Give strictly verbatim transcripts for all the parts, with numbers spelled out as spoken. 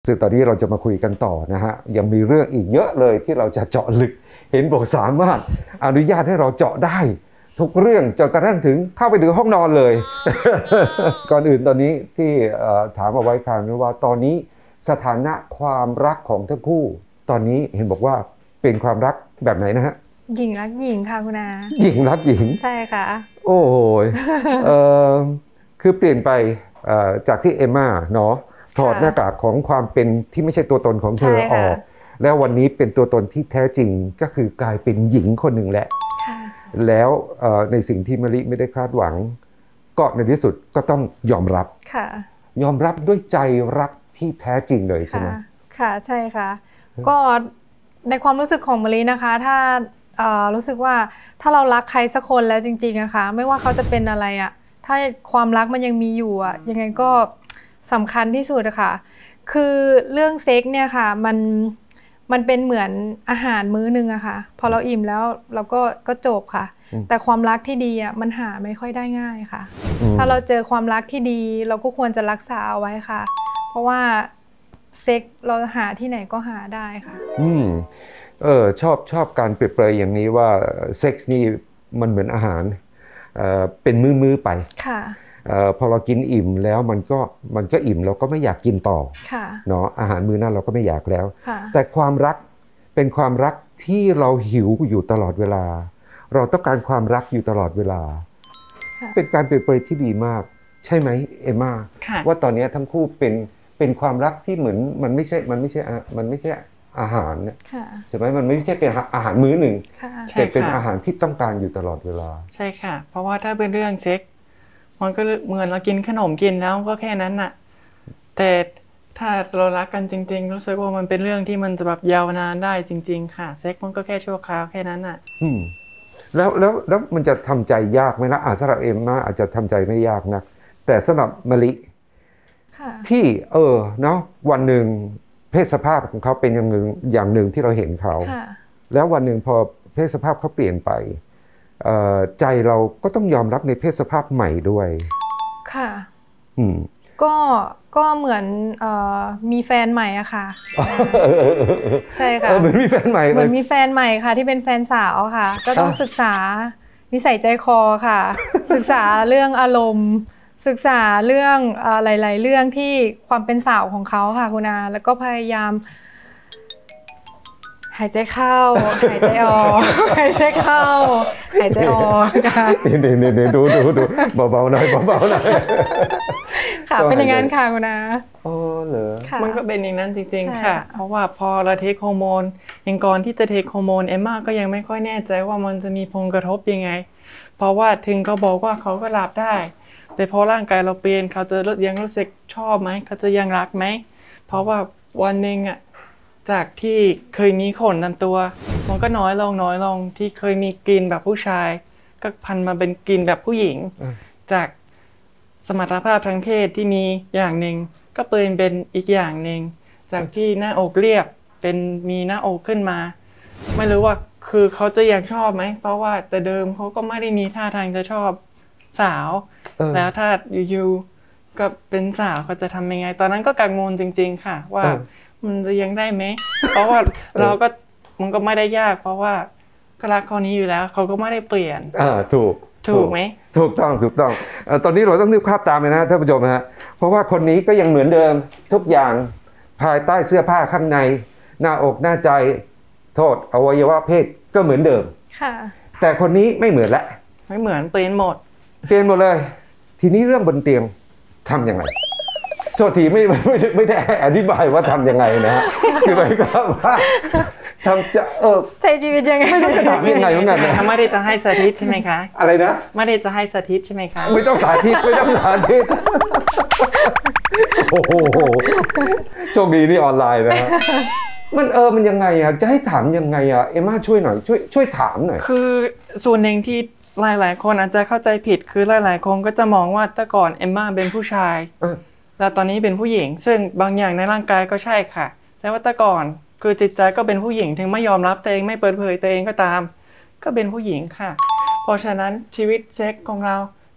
ซึ่งตอนนี้เราจะมาคุยกันต่อนะฮะยังมีเรื่องอีกเยอะเลยที่เราจะเจาะลึกเห็นบอกสามารถอนุญาตให้เราเจาะได้ทุกเรื่องจนกระทั่งถึงเข้าไปถึงห้องนอนเลย ก่อนอื่นตอนนี้ที่ถามเอาไว้ค่ะว่าตอนนี้สถานะความรักของทั้งคู่ตอนนี้เห็นบอกว่าเป็นความรักแบบไหนนะฮะหญิงรักหญิงค่ะคุณอาหญิงรักหญิงใช่ค่ะโอ้โหเออคือเปลี่ยนไปจากที่เอมม่าเนาะถอดหน้ากากของความเป็นที่ไม่ใช่ตัวตนของเธอออกแล้ววันนี้เป็นตัวตนที่แท้จริงก็คือกลายเป็นหญิงคนหนึ่งแหละแล้วในสิ่งที่มะลิไม่ได้คาดหวังก็ในที่สุดก็ต้องยอมรับยอมรับด้วยใจรักที่แท้จริงเลยใช่ไหมค่ะใช่ค่ะก็ในความรู้สึกของมะลินะคะถ้ารู้สึกว่าถ้าเรารักใครสักคนแล้วจริงๆนะคะไม่ว่าเขาจะเป็นอะไรอะถ้าความรักมันยังมีอยู่อะยังไงก็สำคัญที่สุดอะค่ะคือเรื่องเซ็กเนี่ยค่ะมันมันเป็นเหมือนอาหารมื้อนึงอะค่ะพอเราอิ่มแล้วเราก็ก็จบค่ะแต่ความรักที่ดีอะมันหาไม่ค่อยได้ง่ายค่ะถ้าเราเจอความรักที่ดีเราก็ควรจะรักษาเอาไว้ค่ะเพราะว่าเซ็กเราหาที่ไหนก็หาได้ค่ะอืมเออชอบชอบการเปรียบเปรยอย่างนี้ว่าเซ็กส์นี่มันเหมือนอาหารเอ่อเป็นมื้อๆไปค่ะเอ่อพอเรากินอิ่มแล้วมันก็มันก็อิ่มเราก็ไม่อยากกินต่อค่ะเนาะอาหารมื้อนั้นเราก็ไม่อยากแล้วแต่ความรักเป็นความรักที่เราหิวอยู่ตลอดเวลาเราต้องการความรักอยู่ตลอดเวลาเป็นการเปรียบเปรยที่ดีมากใช่ไหมเอมม่าว่าตอนนี้ทั้งคู่เป็นเป็นความรักที่เหมือนมันไม่ใช่มันไม่ใช่มันไม่ใช่อาหารใช่ไหมมันไม่ใช่เป็นอาหารมื้อหนึ่งแต่เป็นอาหารที่ต้องการอยู่ตลอดเวลาใช่ค่ะเพราะว่าถ้าเป็นเรื่องเซ็กมันก็เหมือนเรากินขนมกินแล้วก็แค่นั้นน่ะแต่ถ้าเรารักกันจริงๆรู้สึกว่ามันเป็นเรื่องที่มันจะแบบยาวนานได้จริงๆค่ะเซ็กมันก็แค่ชั่วคราวแค่นั้นน่ะอืมแล้วแล้วแล้วมันจะทำใจยากไหมนะอาจสำหรับเอ็มม่าอาจจะทำใจไม่ยากนะแต่สำหรับมะลิที่เออเนาะวันหนึ่งเพศสภาพของเขาเป็นอย่างหนึ่งอย่างหนึ่งที่เราเห็นเขาแล้ววันหนึ่งพอเพศสภาพเขาเปลี่ยนไปใจเราก็ต้องยอมรับในเพศสภาพใหม่ด้วยค่ะอืมก็ก็เหมือนเอ่อมีแฟนใหม่อะค่ะใช่ค่ะเหมือนมีแฟนใหม่เหมือนมีแฟนใหม่ค่ะที่เป็นแฟนสาวค่ะก็ต้องศึกษานิสัยใจคอค่ะ ศึกษาเรื่องอารมณ์ศึกษาเรื่องหลายๆเรื่องที่ความเป็นสาวของเขาค่ะคุณอาแล้วก็พยายามหายใจเข้าหายใจออกหายใจเข้าหายใจออกค่ะนี่นี่นี่ดูดูดูเบาๆหน่อยเบาๆหน่อยค่ะเป็นอย่างนั้นค่ะคุณอาอ๋อเหรอมันก็เป็นอย่างนั้นจริงๆค่ะเพราะว่าพอเราเทคฮอร์โมนอย่างก่อนที่จะเทคฮอร์โมนเอมม่าก็ยังไม่ค่อยแน่ใจว่ามันจะมีผลกระทบยังไงเพราะว่าถึงเขาบอกว่าเขาก็รับได้แต่พอร่างกายเราเปลี่ยนเขาจะยังรู้สึกชอบไหมเขาจะยังรักไหมเพราะว่าวันหนึ่งอ่ะจากที่เคยมีขนตามตัวมันก็น้อยลงน้อยลงที่เคยมีกลิ่นแบบผู้ชายก็พันมาเป็นกลิ่นแบบผู้หญิงจากสมรรถภาพทางเพศที่มีอย่างหนึ่งก็เปลี่ยนเป็นอีกอย่างหนึ่งจากที่หน้าอกเรียบเป็นมีหน้าอกขึ้นมาไม่รู้ว่าคือเขาจะยังชอบไหมเพราะว่าแต่เดิมเขาก็ไม่ได้มีท่าทางจะชอบสาวแล้วถ้าอยู่ๆก็เป็นสาวเขาจะทำยังไงตอนนั้นก็กังวลจริงๆค่ะว่ามันจะยังได้ไหมเพราะว่าเราก็มันก็ไม่ได้ยากเพราะว่าก็รักคนนี้อยู่แล้วเขาก็ไม่ได้เปลี่ยนอ่าถูกถูกไหมถูกต้องถูกต้องตอนนี้เราต้องนึกภาพตามเลยนะท่านผู้ชมฮะเพราะว่าคนนี้ก็ยังเหมือนเดิมทุกอย่างภายใต้เสื้อผ้าข้างในหน้าอกหน้าใจโทษอวัยวะเพศก็เหมือนเดิมค่ะแต่คนนี้ไม่เหมือนละไม่เหมือนเปลี่ยนหมดเปลี่ยนหมดเลยทีนี้เรื่องบนเตียงทำยังไงโทษทีไม่ไม่ไม่ได้อธิบายว่าทำยังไงนะฮะคือหมายความว่าทำจะเออใช้ชีวิตยังไงไม่รู้จะทำยังไงเหมือนกันนะไม่ได้จะให้สาธิตใช่ไหมคะอะไรนะไม่ได้จะให้สาธิตใช่ไหมคะไม่ต้องสาธิตไม่ต้องสาธิตโอ้โหโชคดีนี่ออนไลน์นะฮะมันเออมันยังไงอ่ะจะให้ถามยังไงอ่ะเอมม่าช่วยหน่อยช่วยช่วยถามหน่อยคือส่วนหนึ่งที่หลายๆคนอาจจะเข้าใจผิดคือหลายๆคนก็จะมองว่าแต่ก่อนเอมม่าเป็นผู้ชายแล้วตอนนี้เป็นผู้หญิงซึ่งบางอย่างในร่างกายก็ใช่ค่ะแต่ว่าแต่ก่อนคือจิตใจก็เป็นผู้หญิงถึงไม่ยอมรับตัวเองไม่เปิดเผยตัวเองก็ตามก็เป็นผู้หญิงค่ะเพราะฉะนั้นชีวิตเซ็กของเรา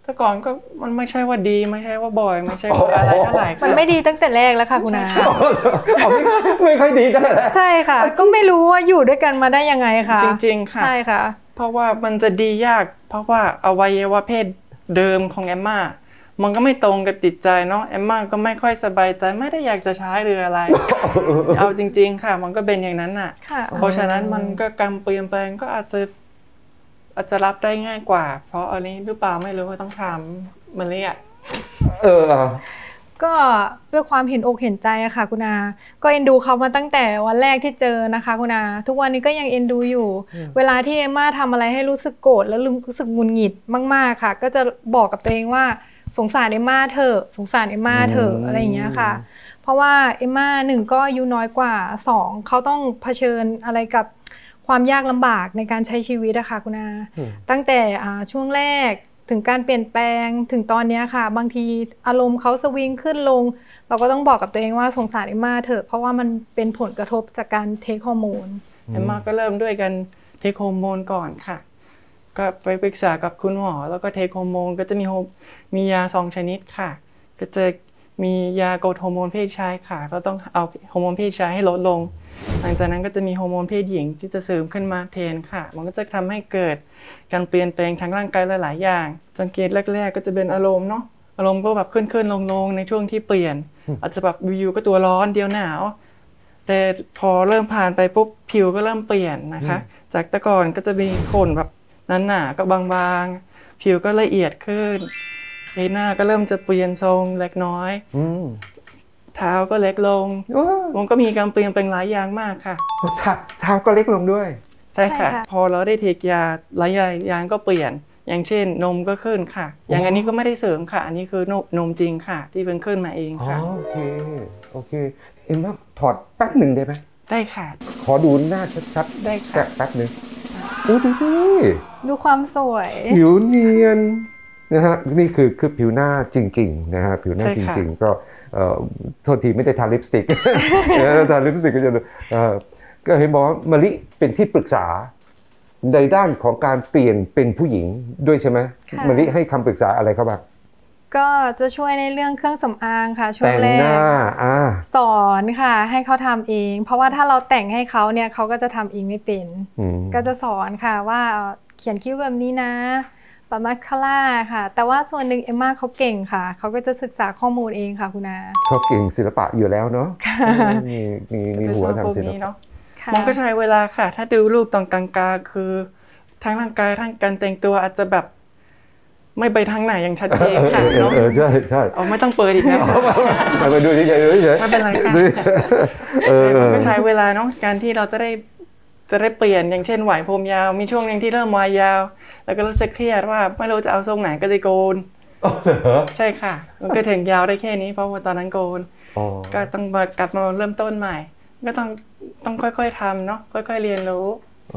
แต่ก่อนก็มันไม่ใช่ว่าดีไม่ใช่ว่าบ่อยไม่ใช่ว่าอะไรเท่าไหร่มันไม่ดีตั้งแต่แรกแล้วค่ะคุณอาไม่ค่อยดีตั้งแต่แรกใช่ค่ะก็ไม่รู้ว่าอยู่ด้วยกันมาได้ยังไงค่ะจริงๆค่ะใช่ค่ะเพราะว่ามันจะดียากเพราะว่าอวัยวะเพศเดิมของแอมม่ามันก็ไม่ตรงกับจิตใจเนาะแอมม่าก็ไม่ค่อยสบายใจไม่ได้อยากจะใช้หรืออะไร เอาจริงๆค่ะมันก็เป็นอย่างนั้นน่ะเพราะฉะนั้นมันก็การเปลี่ยนแปลงก็อาจจะอาจจะรับได้ง่ายกว่าเพราะอันนี้หรือเปล่าไม่รู้ว่าต้องถามมันเลยอ่ะเออก็ด้วยความเห็นอกเห็นใจอะค่ะคุณอาก็เอ็นดูเขามาตั้งแต่วันแรกที่เจอนะคะคุณอาทุกวันนี้ก็ยังเอ็นดูอยู่เวลาที่เอมม่าทำอะไรให้รู้สึกโกรธแล้วรู้สึกหงุดหงิดมากๆค่ะก็จะบอกกับตัวเองว่าสงสารเอมม่าเถอะสงสารเอมม่าเถอะอะไรอย่างเงี้ยค่ะเพราะว่าเอมม่าหนึ่งก็อายุน้อยกว่าสองเขาต้องเผชิญอะไรกับความยากลำบากในการใช้ชีวิตอะค่ะคุณอาตั้งแต่ช่วงแรกถึงการเปลี่ยนแปลงถึงตอนนี้ค่ะบางทีอารมณ์เขาสวิงขึ้นลงเราก็ต้องบอกกับตัวเองว่าสงสารเอมม่าเถอะเพราะว่ามันเป็นผลกระทบจากการเทคฮอร์โมนเอมม่าก็เริ่มด้วยกันเทคฮอร์โมนก่อนค่ะก็ไปปรึกษากับคุณหมอแล้วก็เทคฮอร์โมนก็จะมีมียาสองชนิดค่ะก็จะมียากดฮอร์โมนเพศชายค่ะเราต้องเอาฮอร์โมนเพศชายให้ลดลงหลังจากนั้นก็จะมีฮอร์โมนเพศหญิงที่จะเสริมขึ้นมาแทนค่ะมันก็จะทำให้เกิดการเปลี่ยนแปลงทางร่างกายหลายๆอย่างสังเกตแรกๆก็จะเป็นอารมณ์เนาะอารมณ์ก็แบบขึ้นๆลงๆในช่วงที่เปลี่ยนอาจจะแบบวิวก็ตัวร้อนเดียวหนาวแต่พอเริ่มผ่านไปปุ๊บผิวก็เริ่มเปลี่ยนนะคะจากแต่ก่อนก็จะมีขนแบบหนาๆก็บางๆผิวก็ละเอียดขึ้นใบหน้าก็เริ่มจะเปลี่ยนทรงเล็กน้อยเท้าก็เล็กลงมันก็มีการเปลี่ยนแปลงหลายอย่างมากค่ะเท้าก็เล็กลงด้วยใช่ค่ะพอเราได้เทคยาหลายอย่างก็เปลี่ยนอย่างเช่นนมก็ขึ้นค่ะอย่างอันนี้ก็ไม่ได้เสริมค่ะอันนี้คือนมจริงค่ะที่เป็นขึ้นมาเองค่ะโอเคโอเคเอ็มว่าถอดแป๊บหนึ่งได้ไหมได้ค่ะขอดูหน้าชัดๆได้ค่ะแป๊บหนึ่งโอ้ดูดิดูความสวยผิวเนียนนะฮะนี่คือคือผิวหน้าจริงๆนะฮะผิวหน้าจริงๆก็โทษทีไม่ได้ทาลิปสติกทาลิปสติกก็จะก็เห็นบอกว่ามะลิเป็นที่ปรึกษาในด้านของการเปลี่ยนเป็นผู้หญิงด้วยใช่ไหมมะลิให้คำปรึกษาอะไรเขาบ้างก็จะช่วยในเรื่องเครื่องสำอางค่ะช่วงแรกสอนค่ะให้เขาทำเองเพราะว่าถ้าเราแต่งให้เขาเนี่ยเขาก็จะทำเองไม่เป็นก็จะสอนค่ะว่าเขียนคิ้วแบบนี้นะปะมาสคาร่าค่ะแต่ว่าส่วนหนึ่งเอมม่าเขาเก่งค่ะเขาก็จะศึกษาข้อมูลเองค่ะคุณอาเขาเก่งศิลปะอยู่แล้วเนาะมีมีมีหัวทางศิลปะมันก็ใช้เวลาค่ะถ้าดูรูปตรงกลางๆคือทั้งร่างกายทั้งการแต่งตัวอาจจะแบบไม่ไปทางไหนอย่างชัดเจนค่ะเนาะใช่ใช่เอาไม่ต้องเปิดอีกนะไปดูเฉยๆเฉยไม่เป็นไรค่ะมันก็ใช้เวลาเนาะการที่เราจะได้จะได้เปลี่ยนอย่างเช่นไหวผมยาวมีช่วงนึงที่เริ่มวายยาวแล้วก็รู้สึกเครียดว่าไม่รู้จะเอาทรงไหนก็เลยโกนใช่ค่ะมันก็ถึงยาวได้แค่นี้เพราะว่าตอนนั้นโกนก็ต้องมากลับมาเริ่มต้นใหม่ก็ต้องต้องค่อยๆทำเนาะค่อยๆเรียนรู้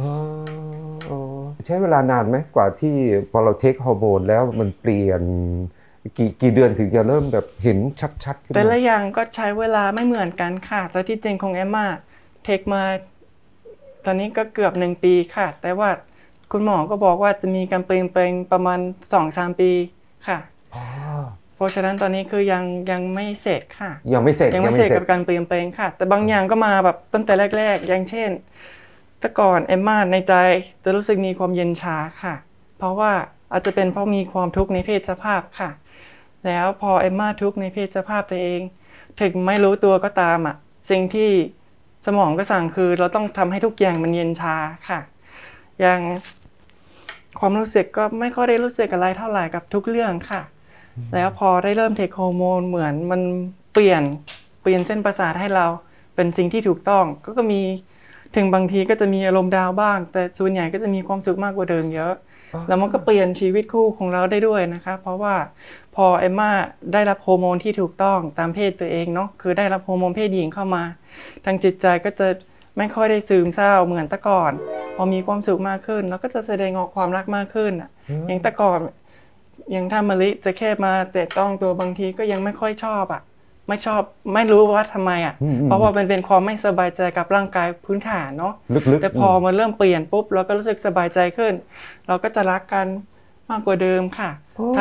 ใช้เวลานานไหมกว่าที่พอเราเทคฮอร์โมนแล้วมันเปลี่ยนกี่กี่เดือนถึงจะเริ่มแบบเห็นชัดๆขึ้นแต่ละอย่างก็ใช้เวลาไม่เหมือนกันค่ะแต่ที่จริงของเอมม่าเทคมาตอนนี้ก็เกือบหนึ่งปีค่ะแต่ว่าคุณหมอก็บอกว่าจะมีการเปลี่ยนแปลงประมาณ สองถึงสาม ปีค่ะเพราะฉะนั้นตอนนี้คือยังยังไม่เสร็จค่ะยังไม่เสร็จยังไม่เสร็จกับการเปลี่ยนแปลงค่ะแต่บางอย่างก็มาแบบตั้งแต่แรกๆอย่างเช่นแต่ก่อนเอมม่าในใจจะรู้สึกมีความเย็นชาค่ะเพราะว่าอาจจะเป็นเพราะมีความทุกข์ในเพศสภาพค่ะแล้วพอเอมม่าทุกข์ในเพศสภาพตัวเองถึงไม่รู้ตัวก็ตามอ่ะสิ่งที่สมองก็สั่งคือเราต้องทำให้ทุกอย่างมันเย็นชาค่ะอย่างความรู้สึกก็ไม่ค่อยได้รู้สึกอะไรเท่าไหร่กับทุกเรื่องค่ะแล้วพอได้เริ่มเทคฮอร์โมนเหมือนมันเปลี่ยนเปลี่ยนเส้นประสาทให้เราเป็นสิ่งที่ถูกต้องก็ก็มีถึงบางทีก็จะมีอารมณ์ดาวบ้างแต่ส่วนใหญ่ก็จะมีความสุขมากกว่าเดิมเยอะแล้วมันก็เปลี่ยนชีวิตคู่ของเราได้ด้วยนะคะเพราะว่าพอเอมม่าได้รับฮอร์โมนที่ถูกต้องตามเพศตัวเองเนาะคือได้รับฮอร์โมนเพศหญิงเข้ามาทางจิตใจก็จะไม่ค่อยได้ซึมเศร้าเหมือนแต่ก่อนพอมีความสุขมากขึ้นแล้วก็จะแสดงออกความรักมากขึ้นอ่ะอย่างแต่ก่อนอย่างถ้ามะลิจะแค่มาแต่ต้องตัวบางทีก็ยังไม่ค่อยชอบอ่ะไม่ชอบไม่รู้ว่าทำไมอ่ะเพราะว่ามันเป็นความไม่สบายใจกับร่างกายพื้นฐานเนาะแต่พอมันเริ่มเปลี่ยนปุ๊บเราก็รู้สึกสบายใจขึ้นเราก็จะรักกันมากกว่าเดิมค่ะทาง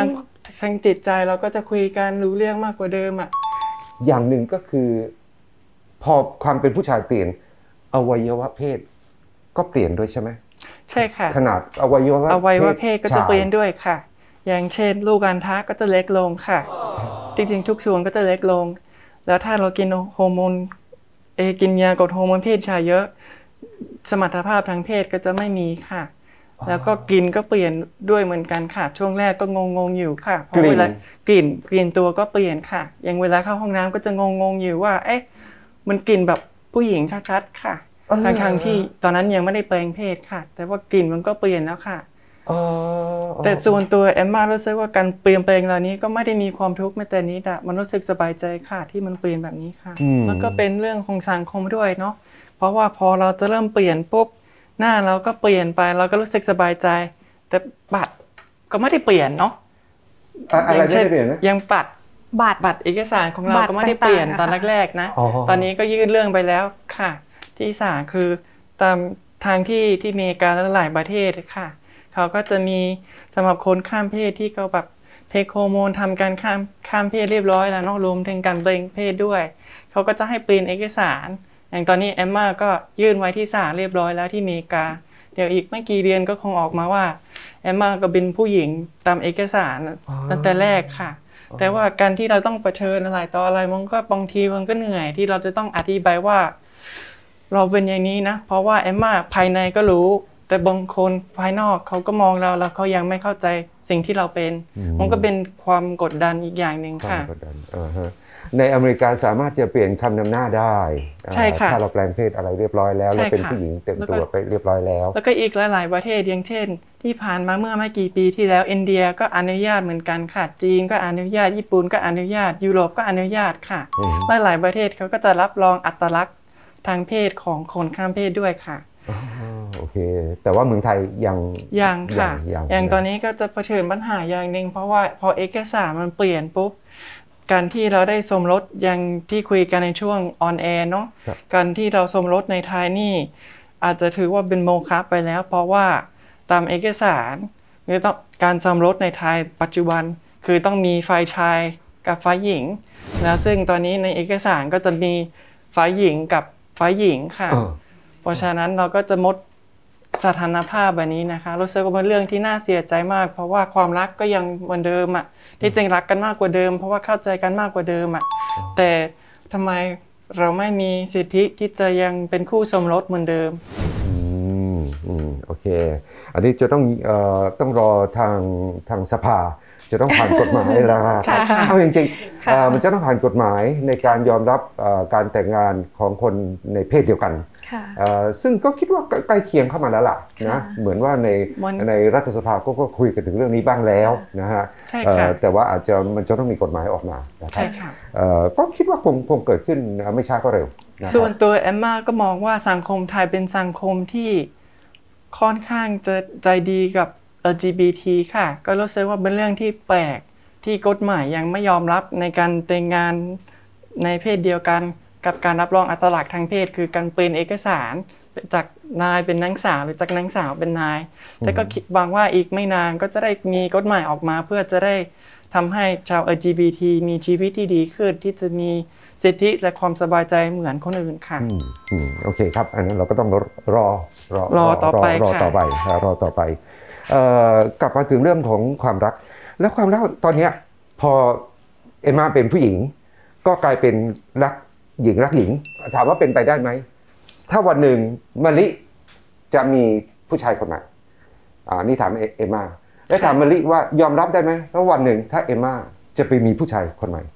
ทางจิตใจเราก็จะคุยกันรู้เรื่องมากกว่าเดิมอ่ะอย่างหนึ่งก็คือพอความเป็นผู้ชายเปลี่ยนอวัยวะเพศก็เปลี่ยนด้วยใช่ไหมใช่ค่ะขนาดอวัยวะอวัยวะเพศก็จะเปลี่ยนด้วยค่ะอย่างเช่นลูกอัณฑะก็จะเล็กลงค่ะจริงๆทุกส่วนก็จะเล็กลงแล้วถ้าเรากินฮอร์โมนเอกินยากดฮอร์โมนเพศชายเยอะสมรรถภาพทางเพศก็จะไม่มีค่ะแล้วก็กลิ่นก็เปลี่ยนด้วยเหมือนกันค่ะช่วงแรกก็งงๆอยู่ค่ะเพราะเวลากลิ่นกลิ่นตัวก็เปลี่ยนค่ะอย่างเวลาเข้าห้องน้ำก็จะงงๆอยู่ว่าเอ๊ะมันกลิ่นแบบผู้หญิงชัดๆค่ะทั้งๆที่ตอนนั้นยังไม่ได้แปลงเพศค่ะแต่ว่ากลิ่นมันก็เปลี่ยนแล้วค่ะแต่ส่วนตัวเอมม่ารู้สึกว่าการเปลี่ยนแปลงเหล่านี้ก็ไม่ได้มีความทุกข์แม้แต่นิดอะมันรู้สึกสบายใจค่ะที่มันเปลี่ยนแบบนี้ค่ะแล้วก็เป็นเรื่องของสังคมด้วยเนาะเพราะว่าพอเราจะเริ่มเปลี่ยนปุ๊บหน้าเราก็เปลี่ยนไปเราก็รู้สึกสบายใจแต่บัตรก็ไม่ได้เปลี่ยนเนาะอะไรไม่ได้เปลี่ยนนะยังบัตรบัตรบัตรเอกสารของเราก็ไม่ได้เปลี่ยนตอนแรกๆนะตอนนี้ก็ยื่นเรื่องไปแล้วค่ะที่ศาลคือตามทางที่ที่อเมริกาและหลายประเทศค่ะเขาก็จะมีสำหรับคนข้ามเพศที่เขาแบบเทคโฮอร์โมนทำการข้ามข้ามเพศเรียบร้อยแล้วเนาะรวมถึงการเปลี่ยนเพศด้วยเขาก็จะให้เปลี่ยนเอกสารอย่างตอนนี้เอมม่าก็ยื่นไว้ที่ศาลเรียบร้อยแล้วที่อเมริกาเดี๋ยวอีกไม่กี่เดือนก็คงออกมาว่าเอมม่าก็เป็นผู้หญิงตามเอกสารตั้งแต่แรกค่ะแต่ว่าการที่เราต้องเผชิญอะไรต่ออะไรมันก็บางทีมันก็เหนื่อยที่เราจะต้องอธิบายว่าเราเป็นอย่างนี้นะเพราะว่าเอมม่าภายในก็รู้แต่บางคนภายนอกเขาก็มองเราแล้วเขายังไม่เข้าใจสิ่งที่เราเป็นมันก็เป็นความกดดันอีกอย่างหนึ่งค่ะในอเมริกาสามารถจะเปลี่ยนคำนำหน้าได้ใช่ค่ะถ้าเราแปลงเพศอะไรเรียบร้อยแล้วแล้วเป็นผู้หญิงเต็มตัวไปเรียบร้อยแล้วแล้วก็อีกหลายๆประเทศอย่างเช่นที่ผ่านมาเมื่อไม่กี่ปีที่แล้วอินเดียก็อนุญาตเหมือนกันค่ะจีนก็อนุญาตญี่ปุ่นก็อนุญาตยุโรปก็อนุญาตค่ะหลายๆประเทศเขาก็จะรับรองอัตลักษณ์ทางเพศของคนข้ามเพศด้วยค่ะโอเคแต่ว่าเมืองไทยยังยังค่ะอย่างตอนนี้ก็จะเผชิญปัญหาอย่างหนึ่งเพราะว่าพอเอกสารมันเปลี่ยนปุ๊บการที่เราได้สมรสอย่างที่คุยกันในช่วงออนแอร์เนาะการที่เราสมรสในไทยนี่อาจจะถือว่าเป็นโมฆะไปแล้วเพราะว่าตามเอกสารหรือต้องการสมรสในไทยปัจจุบันคือต้องมีฝ่ายชายกับฝ่ายหญิงแล้วซึ่งตอนนี้ในเอกสารก็จะมีฝ่ายหญิงกับฝ่ายหญิงค่ะเพราะฉะนั้นเราก็จะมดสถานภาพแบบนี้นะคะรู้สึกว่าเป็นเรื่องที่น่าเสียใจมากเพราะว่าความรักก็ยังเหมือนเดิมอ่ะที่จริงรักกันมากกว่าเดิมเพราะว่าเข้าใจกันมากกว่าเดิมอ่ะแต่ทำไมเราไม่มีสิทธิที่จะยังเป็นคู่สมรสเหมือนเดิมอืมอืมโอเคอันนี้จะต้องเอ่อต้องรอทางทางสภาจะต้องผ่านกฎหมายแล้วเอาจริงๆมันจะต้องผ่านกฎหมายในการยอมรับการแต่งงานของคนในเพศเดียวกันซึ่งก็คิดว่าใกล้เคียงเข้ามาแล้วล่ะนะเหมือนว่าในในรัฐสภาก็คุยกันถึงเรื่องนี้บ้างแล้วนะฮะแต่ว่าอาจจะมันจะต้องมีกฎหมายออกมานะครับก็คิดว่าคงคงเกิดขึ้นไม่ช้าก็เร็วส่วนตัวเอมม่าก็มองว่าสังคมไทยเป็นสังคมที่ค่อนข้างจะใจดีกับแอล จี บี ที ค่ะก็รู้สึกว่าเป็นเรื่องที่แปลกที่กฎหมายยังไม่ยอมรับในการแต่งงานในเพศเดียวกันกับการรับรองอัตลักษณ์ทางเพศคือการเปลี่ยนเอกสารจากนายเป็นนางสาวหรือจากนางสาวเป็นนายแต่ก็คิดหวังว่าอีกไม่นานก็จะได้มีกฎหมายออกมาเพื่อจะได้ทำให้ชาว แอล จี บี ที มีชีวิตที่ดีขึ้นที่จะมีสิทธิและความสบายใจเหมือนคนอื่นค่ะอืมโอเคครับอันนั้นเราก็ต้องรอรอรอต่อไปรอต่อไปรอต่อไปกลับมาถึงเรื่องของความรักแล้วความรักตอนนี้พอเอมม่าเป็นผู้หญิงก็กลายเป็นรักหญิงรักหญิงถามว่าเป็นไปได้ไหมถ้าวันหนึ่งมะลิจะมีผู้ชายคนใหม่อ่านี่ถามเอมม่าแล้วถามมะลิว่ายอมรับได้ไหมว่าวันหนึ่งถ้าเอมม่าจะไปมีผู้ชายคนใหม่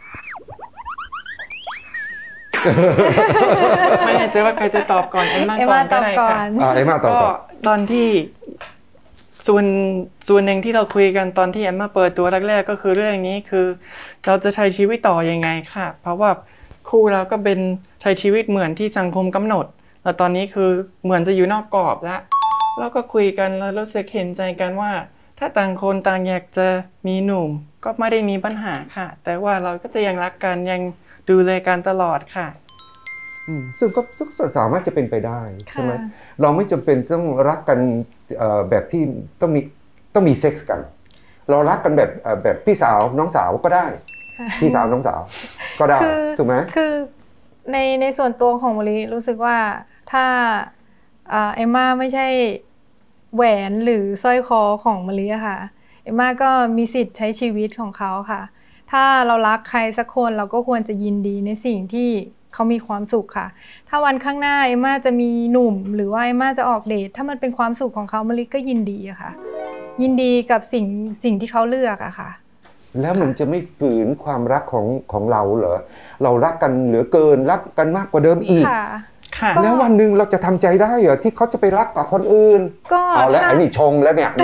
ไม่แน่ใจว่าใครจะตอบก่อนเอมม่าก่อนก็ได้ค่ะเอมม่าตอบก่อนตอนที่ส่วนส่วนหนึ่งที่เราคุยกันตอนที่เอมม่าเปิดตัวแรกๆก็คือเรื่องนี้คือเราจะใช้ชีวิตต่อยังไงค่ะเพราะว่าคู่เราก็เป็นใช้ชีวิตเหมือนที่สังคมกำหนดแล้วตอนนี้คือเหมือนจะอยู่นอกกรอบแล้วแล้วก็คุยกันแล้วรู้สึกเห็นใจกันว่าถ้าต่างคนต่างอยากจะมีหนุ่มก็ไม่ได้มีปัญหาค่ะแต่ว่าเราก็จะยังรักกันยังดูแลกันตลอดค่ะซึ่งก็สามารถจะเป็นไปได้ใช่ไหมเราไม่จำเป็นต้องรักกันแบบที่ต้องมีต้องมีเซ็กส์กันเรารักกันแบบแบบพี่สาวน้องสาวก็ได้พี่สาวน้องสาวก็ได้ถูกไหมคือในในส่วนตัวของมะลิรู้สึกว่าถ้าเอมม่าไม่ใช่แหวนหรือสร้อยคอของมะลิอะค่ะเอมม่าก็มีสิทธิ์ใช้ชีวิตของเขาค่ะถ้าเรารักใครสักคนเราก็ควรจะยินดีในสิ่งที่เขามีความสุขค่ะถ้าวันข้างหน้าเอมม่าจะมีหนุ่มหรือว่าเอมม่าจะออกเดทถ้ามันเป็นความสุขของเขามะลิก็ยินดีอะค่ะยินดีกับสิ่งสิ่งที่เขาเลือกอะค่ะแล้วมันจะไม่ฝืนความรักของของเราเหรอเรารักกันเหลือเกินรักกันมากกว่าเดิมอีกแล้ววันหนึ่งเราจะทำใจได้เหรอที่เขาจะไปรักกับคนอื่นก็เอาแล้วไอ้นี่ชงแล้วเนี่ย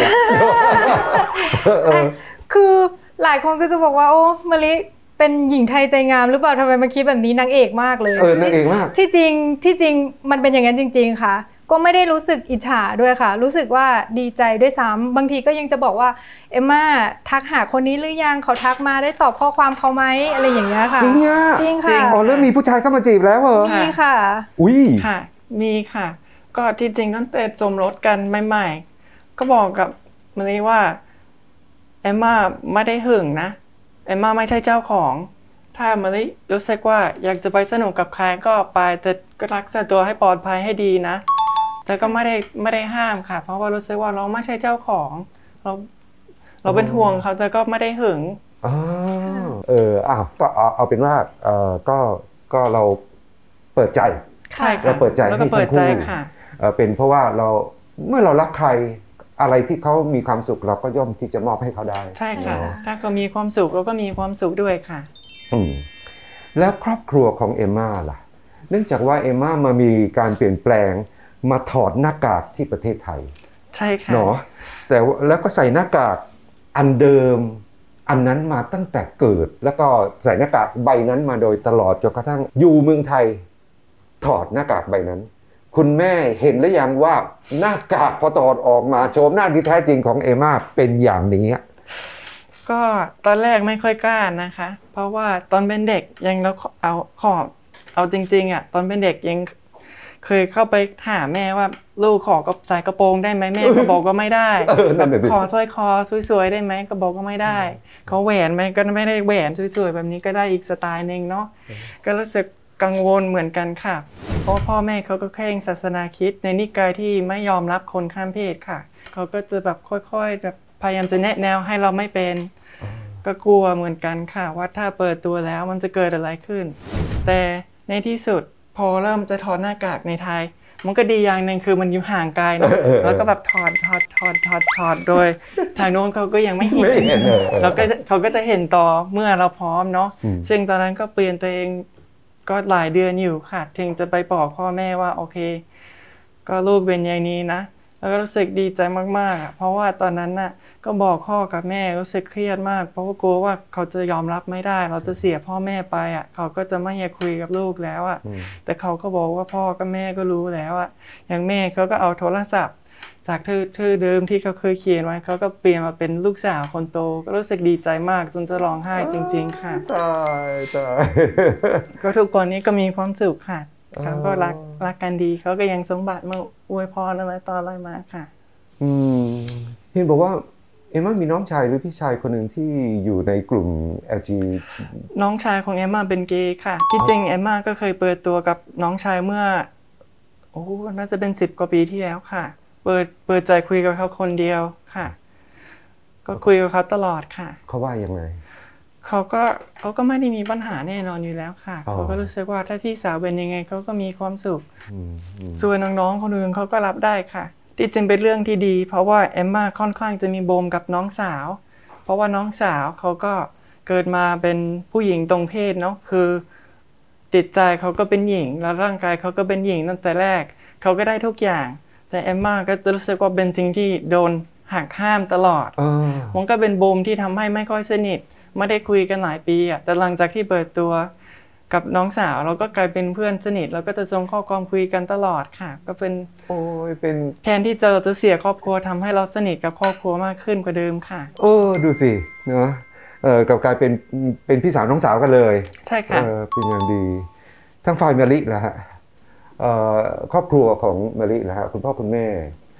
คือหลายคนก็จะบอกว่าโอ้มะลิเป็นหญิงไทยใจงามหรือเปล่าทำไมมาคิดแบบนี้นางเอกมากเลยเออนางเอกมากที่จริงที่จริงมันเป็นอย่างนั้นจริงๆค่ะก็ไม่ได้รู้สึกอิจฉาด้วยค่ะรู้สึกว่าดีใจด้วยซ้ำบางทีก็ยังจะบอกว่าเอมม่าทักหาคนนี้หรือยังเขาทักมาได้ตอบข้อความเขาไหมอะไรอย่างเงี้ยค่ะจริงอ่ะจริงค่ะอ๋อเริ่มมีผู้ชายเข้ามาจีบแล้วเหรอมีค่ะอุ้ยค่ะมีค่ะก็ที่จริงตั้งแต่สมรสกันใหม่ๆก็บอกกับมะลิว่าเอมม่าไม่ได้หึงนะเอมม่าไม่ใช่เจ้าของถ้ามะลิรู้สึกว่าอยากจะไปสนุกกับใครก็ไปแต่ก็รักษาตัวให้ปลอดภัยให้ดีนะแต่ก็ไม่ได้ไม่ได้ห้ามค่ะเพราะว่ารู้สึกว่าเราไม่ใช่เจ้าของเราเราเป็นห่วงเขาแต่ก็ไม่ได้หึงอ๋อเอออ้าวก็เอาเอาเป็นว่าเออก็ก็เราเปิดใจใช่เราเปิดใจให้ทั้งคู่เป็นเพราะว่าเราเมื่อเรารักใครอะไรที่เขามีความสุขเราก็ย่อมที่จะมอบให้เขาได้ใช่ค่ะถ้าเขามีความสุขเราก็มีความสุขด้วยค่ะอืมแล้วครอบครัวของเอมม่าล่ะเนื่องจากว่าเอมม่ามามีการเปลี่ยนแปลงมาถอดหน้ากากที่ประเทศไทยใช่ค่ะเนาะแต่แล้วก็ใส่หน้ากากอันเดิมอันนั้นมาตั้งแต่เกิดแล้วก็ใส่หน้ากากใบนั้นมาโดยตลอดจนกระทั่งอยู่เมืองไทยถอดหน้ากากใบนั้นคุณแม่เห็นหรือยังว่าหน้ากากพอถอดออกมาโฉมหน้าที่แท้จริงของเอมม่าเป็นอย่างนี้ก็ตอนแรกไม่ค่อยกล้านะคะเพราะว่าตอนเป็นเด็กยังเราเอาขอบเอาจริงๆอ่ะตอนเป็นเด็กยังเคยเข้าไปถามแม่ว่าลูกขอกับใส่กระโปรงได้ไหมแม่ก็บอกว่าไม่ได้ขอสร้อยคอสวยๆได้ไหมก็บอกว่าไม่ได้เขาแหวนไหมก็ไม่ได้แหวนสวยๆแบบนี้ก็ได้อีกสไตล์นึงเนาะก็รู้สึกกังวลเหมือนกันค่ะเพราะพ่อแม่เขาก็เคร่งศาสนาคริสต์ในนิกายที่ไม่ยอมรับคนข้ามเพศค่ะเขาก็จะแบบค่อยๆแบบพยายามจะแนะแนวให้เราไม่เป็นก็กลัวเหมือนกันค่ะว่าถ้าเปิดตัวแล้วมันจะเกิดอะไรขึ้นแต่ในที่สุดพอเริ่มจะถอดหน้ากากในไทยมันก็ดีอย่างหนึ่งคือมันอยู่ห่างไกลเนาะแล้วก็แบบถอดถอดถอดถอดถอดโดยทางโน้นเขาก็ยังไม่เห็นแล้วก็เขาก็จะเห็นต่อเมื่อเราพร้อมเนาะซึ่งตอนนั้นก็เปลี่ยนตัวเองก็หลายเดือนอยู่ค่ะถึงจะไปบอกพ่อแม่ว่าโอเคก็ลูกเป็นอย่างนี้นะแล้วก็รู้สึกดีใจมากๆเพราะว่าตอนนั้นน่ะก็บอกพ่อกับแม่รู้สึกเครียดมากเพราะว่ากลัวว่าเขาจะยอมรับไม่ได้เราจะเสียพ่อแม่ไปอ่ะเขาก็จะไม่อยากคุยกับลูกแล้วอ่ะแต่เขาก็บอกว่าพ่อกับแม่ก็รู้แล้วอ่ะอย่างแม่เขาก็เอาโทรศัพท์จากชื่อชื่อเดิมที่เขาเคยเขียนไว้เขาก็เปลี่ยนมาเป็นลูกสาวคนโตก็รู้สึกดีใจมากจนจะร้องไห้จริงๆค่ะตายตายก็ทุกคนนี้ก็มีความสุขค่ะเขาก็รักรักกันดีเขาก็ยังสมบัติมาอวยพรอะไรต่ออะไรมาค่ะอืมเห็นบอกว่าเอมม่ามีน้องชายหรือพี่ชายคนหนึ่งที่อยู่ในกลุ่ม แอล จีน้องชายของเอมม่าเป็นเกย์ค่ะที่จริงเอมม่าก็เคยเปิดตัวกับน้องชายเมื่อโอ้น่าจะเป็นสิบกว่าปีที่แล้วค่ะเปิดเปิดใจคุยกับเขาคนเดียวค่ะก็คุยกับเขาตลอดค่ะเขาว่ายังไงเขาก็เขาก็ไม่ได้มีปัญหาแน่นอนอยู่แล้วค่ะเขาก็รู้สึกว่าถ้าพี่สาวเป็นยังไงเขาก็มีความสุขส่วนน้องๆคนอื่นเขาก็รับได้ค่ะที่จริงเป็นเรื่องที่ดีเพราะว่าเอมม่าค่อนข้างจะมีโบมกับน้องสาวเพราะว่าน้องสาวเขาก็เกิดมาเป็นผู้หญิงตรงเพศเนาะคือจิตใจเขาก็เป็นหญิงแล้วร่างกายเขาก็เป็นหญิงตั้งแต่แรกเขาก็ได้ทุกอย่างแต่เอมม่าก็รู้สึกว่าเป็นสิ่งที่โดนหักห้ามตลอดมันก็เป็นโบมที่ทำให้ไม่ค่อยสนิทไม่ได้คุยกันหลายปีอ่ะแต่หลังจากที่เปิดตัวกับน้องสาวเราก็กลายเป็นเพื่อนสนิทเราก็จะส่งข้อความคุยกันตลอดค่ะก็เป็นโอ้ยเป็นแทนที่จะเราจะเสียครอบครัวทำให้เราสนิทกับครอบครัวมากขึ้นกว่าเดิมค่ะโอ้ดูสิเนาะเออกับกลายเป็นเป็นพี่สาวน้องสาวกันเลยใช่ค่ะเออเป็นอย่างดีทั้งฝ่ายมะลิแล้วฮะเอ่อครอบครัวของมะลิแล้วฮะคุณพ่อคุณแม่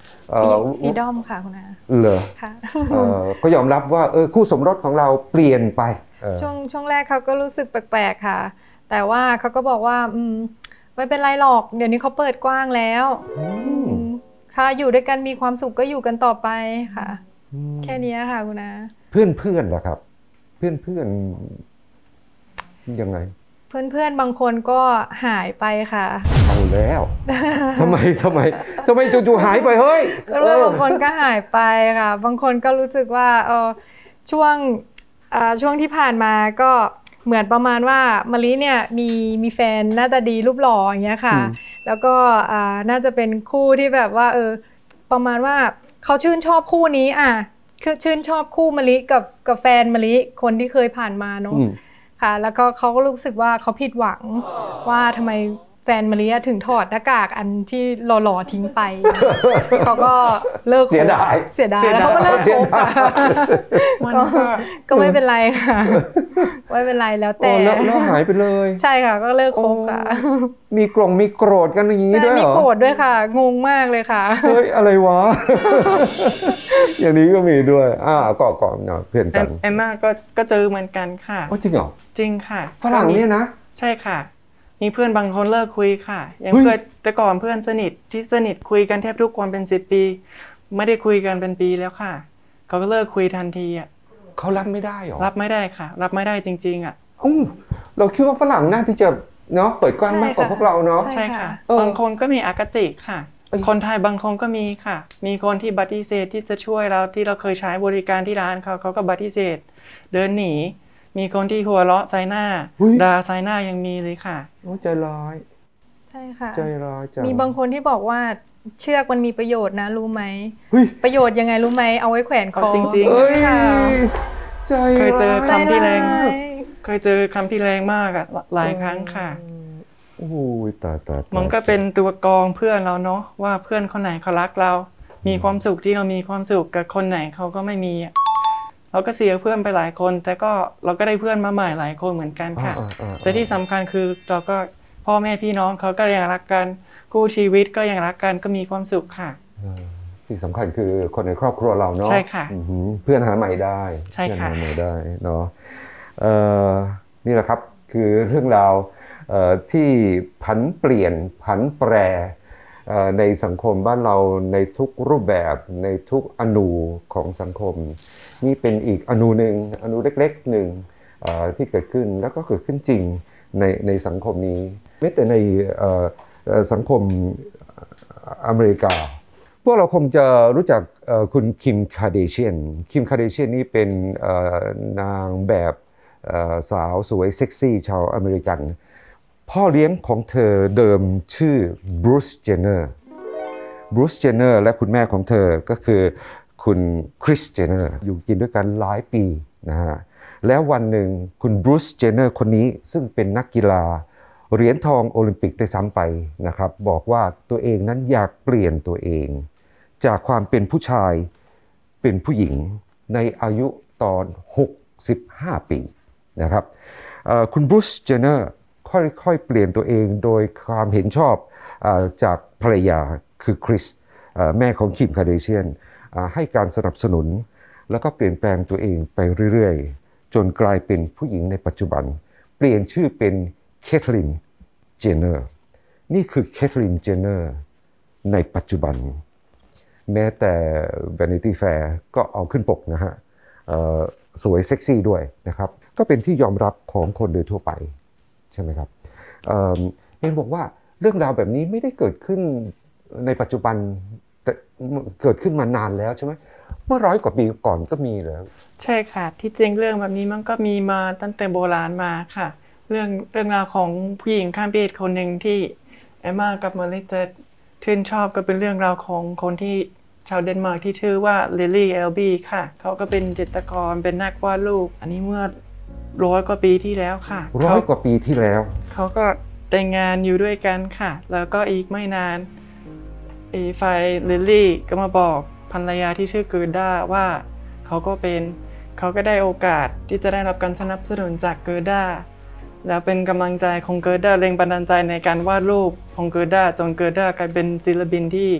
ฟีดอมค่ะคุณอาเหรอค่ะก็ยอมรับว่าเออคู่สมรสของเราเปลี่ยนไปช่วงช่วงแรกเขาก็รู้สึกแปลกๆค่ะแต่ว่าเขาก็บอกว่าอืมไม่เป็นไรหรอกเดี๋ยวนี้เขาเปิดกว้างแล้วค่ะอยู่ด้วยกันมีความสุขก็อยู่กันต่อไปค่ะแค่นี้ค่ะคุณอาเพื่อนเพื่อนล่ะครับเพื่อนเพื่อนยังไงเพื่อนเพื่อนบางคนก็หายไปค่ะเอาแล้วทำไมทำไมทำไมจู่ๆหายไปเฮ้ยเพื่อนบางคนก็หายไปค่ะบางคนก็รู้สึกว่าเออช่วงช่วงที่ผ่านมาก็เหมือนประมาณว่ามะลิเนี่ยมีมีแฟนหน้าตาดีรูปหล่ออย่างเงี้ยค่ะแล้วก็น่าจะเป็นคู่ที่แบบว่าเออประมาณว่าเขาชื่นชอบคู่นี้อ่ะคือชื่นชอบคู่มะลิกับกับแฟนมะลิคนที่เคยผ่านมาเนาะค่ะแล้วก็เขาก็รู้สึกว่าเขาผิดหวังว่าทำไมแฟนมะลิถึงถอดหน้ากากอันที่หล่อๆทิ้งไปเขาก็เลิกเสียดายเสียดายแล้วเขาก็เลิกคบค่ะก็ไม่เป็นไรค่ะไม่เป็นไรแล้วแต่แล้วหายไปเลยใช่ค่ะก็เลิกคบค่ะมีกรงมีโกรธกันอย่างนี้ด้วยเหรอมีโกรธด้วยค่ะงงมากเลยค่ะเฮ้ยอะไรวะอย่างนี้ก็มีด้วยอ่าเกาะเกาะเนาะเพื่อนกันเอมม่าก็ก็เจอเหมือนกันค่ะจริงเหรอจริงค่ะฝรั่งเนี่ยนะใช่ค่ะมีเพื่อนบางคนเลิกคุยค่ะยังเคยแต่ก่อนเพื่อนสนิทที่สนิทคุยกันแทบทุกวันเป็นสิบปีไม่ได้คุยกันเป็นปีแล้วค่ะเขาก็เลิกคุยทันทีอ่ะเขารับไม่ได้หรอรับไม่ได้ค่ะรับไม่ได้จริงๆอ่ะอู้เราคิดว่าฝรั่งน่าที่จะเนาะเปิดกว้างมากกว่าพวกเราเนาะใช่ค่ะบางคนก็มีอคติค่ะคนไทยบางคนก็มีค่ะมีคนที่ปฏิเสธที่จะช่วยเราที่เราเคยใช้บริการที่ร้านเขาเขาก็ปฏิเสธเดินหนีมีคนที่หัวเราะใส่หน้าด่าใส่หน้ายังมีเลยค่ะใจร้ายใช่ค่ะใจร้ายจังมีบางคนที่บอกว่าเชือกมันมีประโยชน์นะรู้ไหมประโยชน์ยังไงรู้ไหมเอาไว้แขวนคอจริงๆค่ะเคยเจอคำที่แรงเคยเจอคำที่แรงมากอะหลายครั้งค่ะโอ้ยตายตายมันก็เป็นตัวกรองเพื่อนเราเนาะว่าเพื่อนคนไหนเขารักเรามีความสุขที่เรามีความสุขกับคนไหนเขาก็ไม่มีเราก็เสียเพื่อนไปหลายคนแต่ก็เราก็ได้เพื่อนมาใหม่หลายคนเหมือนกันค่ะแต่ที่สำคัญคือเราก็พ่อแม่พี่น้องเขาก็ยังรักกันกู้ชีวิตก็ยังรักกันก็มีความสุขค่ะที่สำคัญคือคนในครอบครัวเราเนาะใช่ค่ะเพื่อนหาใหม่ได้ใช่ค่ะเพื่อนหาใหม่ได้เนาะนี่แหละครับคือเรื่องราวที่ผันเปลี่ยนผันแปรในสังคมบ้านเราในทุกรูปแบบในทุกอนูของสังคมนี่เป็นอีกอนูหนึ่งอนูเล็กๆหนึ่งที่เกิดขึ้นแล้วก็เกิดขึ้นจริงในในสังคมนี้แม้แต่ในสังคมอเมริกาพวกเราคงจะรู้จักคุณคิมคาร์เดเชียนคิมคาร์เดเชียนนี่เป็นนางแบบสาวสวยเซ็กซี่ชาวอเมริกันพ่อเลี้ยงของเธอเดิมชื่อบรูซเจเนอร์บรูซเจเนอร์และคุณแม่ของเธอก็คือคุณคริสเจเนอร์อยู่กินด้วยกันหลายปีนะฮะแล้ววันหนึ่งคุณบรูซเจเนอร์คนนี้ซึ่งเป็นนักกีฬาเหรียญทองโอลิมปิกได้ซ้ำไปนะครับบอกว่าตัวเองนั้นอยากเปลี่ยนตัวเองจากความเป็นผู้ชายเป็นผู้หญิงในอายุตอนหกสิบห้าปีนะครับคุณบรูซเจเนอร์ค่อยๆเปลี่ยนตัวเองโดยความเห็นชอบจากภรรยาคือคริสแม่ของคิมคาร์เดเชียนให้การสนับสนุนแล้วก็เปลี่ยนแปลงตัวเองไปเรื่อยๆจนกลายเป็นผู้หญิงในปัจจุบันเปลี่ยนชื่อเป็นเคทลินเจเนอร์นี่คือเคทลินเจเนอร์ในปัจจุบันแม้แต่ Vanity Fair ก็เอาขึ้นปกนะฮะสวยเซ็กซี่ด้วยนะครับก็เป็นที่ยอมรับของคนโดยทั่วไปใช่ไหมครับเห็นบอกว่าเรื่องราวแบบนี้ไม่ได้เกิดขึ้นในปัจจุบันแต่เกิดขึ้นมานานแล้วใช่ไหมเมื่อร้อยกว่าปีก่อนก็มีแล้วใช่ค่ะที่จริงเรื่องแบบนี้มันก็มีมาตั้งแต่โบราณมาค่ะเรื่องเรื่องราวของผู้หญิงข้ามเพศคนหนึ่งที่เอมม่ากับมาริเตชื่นชอบก็เป็นเรื่องราวของคนที่ชาวเดนมาร์กที่ชื่อว่าลิลลี่เอลบี้ค่ะเขาก็เป็นจิตรกรเป็นนักวาดรูปอันนี้เมื่อร้อยกว่าปีที่แล้วค่ะร้อยกว่าปีที่แล้วเขาก็แต่งงานอยู่ด้วยกันค่ะแล้วก็อีกไม่นานไอ้ฝ่ายลิลลี่ก็มาบอกภรรยาที่ชื่อเกิร์ด้าว่าเขาก็เป็นเขาก็ได้โอกาสที่จะได้รับการสนับสนุนจากเกิร์ด้าแล้วเป็นกำลังใจของเกิร์ด้าแรงบันดาลใจในการวาดรูปของเกิร์ด้าจนเกิร์ด้ากลายเป็นศิลปินที่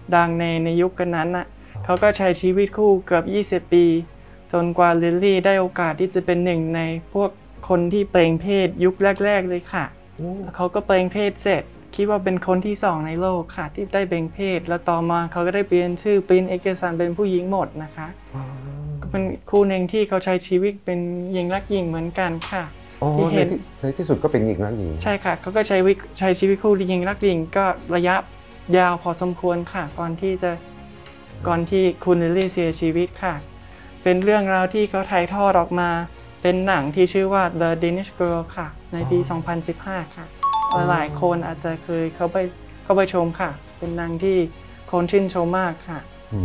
ดังในในยุคกันนั้นน่ะเขาก็ใช้ชีวิตคู่เกือบยี่สิบปีจนกว่าลิลลี่ได้โอกาสที่จะเป็นหนึ่งในพวกคนที่เปล่งเพศยุคแรกๆเลยค่ะเขาก็เปล่งเพศเสร็จคิดว่าเป็นคนที่สองในโลกค่ะที่ได้เปล่งเพศแล้วต่อมาเขาก็ได้เปลี่ยนชื่อปรินซ์เอกสารเป็นผู้หญิงหมดนะคะก็เป็นคู่หนึ่งที่เขาใช้ชีวิตเป็นหญิงรักหญิงเหมือนกันค่ะที่เห็นในที่สุดก็เป็นหญิงรักหญิงใช่ค่ะเขาก็ใช้ใช้ชีวิตคู่หญิงรักหญิงก็ระยะยาวพอสมควรค่ะก่อนที่จะก่อนที่คุณลิลลี่เสียชีวิตค่ะเป็นเรื่องราวที่เขาถ่ายทอดออกมาเป็นหนังที่ชื่อว่า The Danish Girl ค่ะในปี สองพันสิบห้า ค่ะหลายคนอาจจะเคยเข้าไปเข้าไปชมค่ะเป็นหนังที่คนชื่นชมมากค่ะ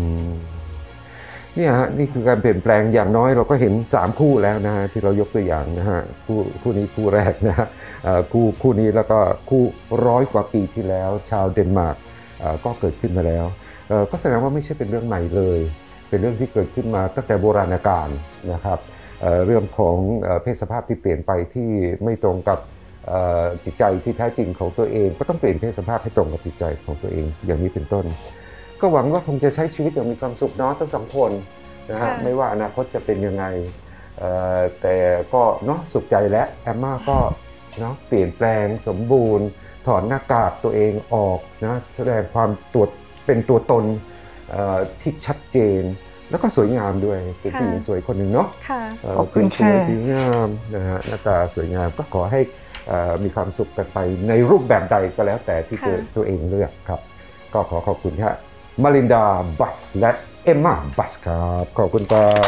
เนี่ยฮะนี่คือการเปลี่ยนแปลงอย่างน้อยเราก็เห็นสามคู่แล้วนะฮะที่เรายกตัวอย่างนะฮะคู่คู่นี้คู่แรกนะฮะคู่คู่นี้แล้วก็คู่ร้อยกว่าปีที่แล้วชาวเดนมาร์กก็เกิดขึ้นมาแล้วก็แสดงว่าไม่ใช่เป็นเรื่องใหม่เลยเป็นเรื่องที่เกิดขึ้นมาตั้งแต่โบราณกาลนะครับเรื่องของเพศสภาพที่เปลี่ยนไปที่ไม่ตรงกับจิตใจที่แท้จริงของตัวเองก็ต้องเปลี่ยนเพศสภาพให้ตรงกับจิตใจของตัวเองอย่างนี้เป็นต้นก็หวังว่าคงจะใช้ชีวิตอย่างมีความสุขเนาะทั้งสองคนนะฮะไม่ว่าอนาคตจะเป็นยังไงแต่ก็เนาะสุขใจและแอมม่าก็เนาะเปลี่ยนแปลงสมบูรณ์ถอนหน้ากากตัวเองออกนะแสดงความตัวเป็นตัวตนที่ชัดเจนแล้วก็สวยงามด้วยเป็นผู้หญิงสวยคนหนึ่งเนาะเป็นสวยดีงามนะฮะหน้าตาสวยงามก็ขอให้มีความสุขกันไปในรูปแบบใดก็แล้วแต่ที่ตัวเองเลือกครับก็ขอขอบคุณครับมารินดาบัสและเอมม่าบัสครับขอบคุณครับ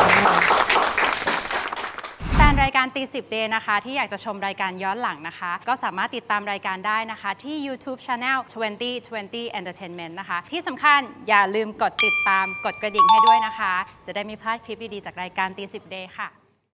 แฟนรายการตีสิบเดย์นะคะที่อยากจะชมรายการย้อนหลังนะคะก็สามารถติดตามรายการได้นะคะที่ YouTube Channel ยี่สิบ ยี่สิบ Entertainment นะคะที่สำคัญอย่าลืมกดติดตามกดกระดิ่งให้ด้วยนะคะจะได้ไม่พลาดคลิปดีๆจากรายการตีสิบเดย์ค่ะ